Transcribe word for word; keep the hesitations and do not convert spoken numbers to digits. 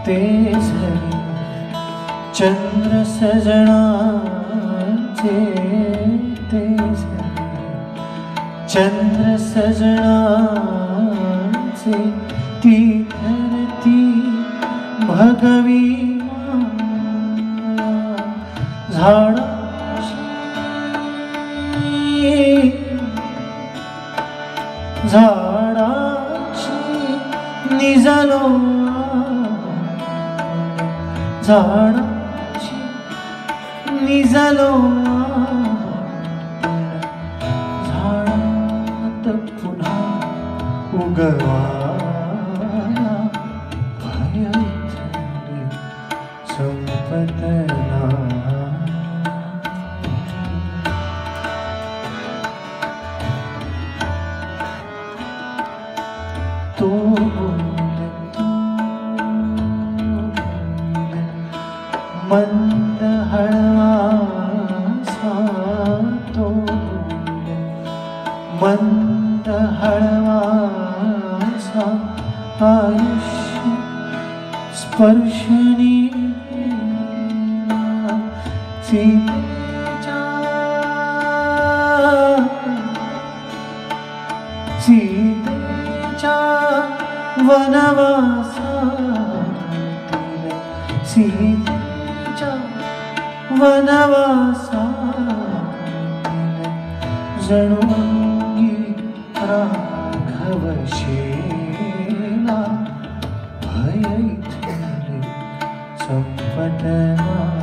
ते झरे चंद्र सजनाचे ते झरे चंद्र सजनाचे ती धरती भगवी झाडाची झाडाची निजलो झाडाची निजलो झाडात पुन्हा उगवाया भय इथले संपतना तो बोले तो बोले मंद हळवासा तो बोले मंद हळवासा आयुष्य स्पर्शनी सीतेच्या सीतेच्या वनवासातील सीतेच्या वनवासातील जणू अंगी राघव शेला भय इथले संपतना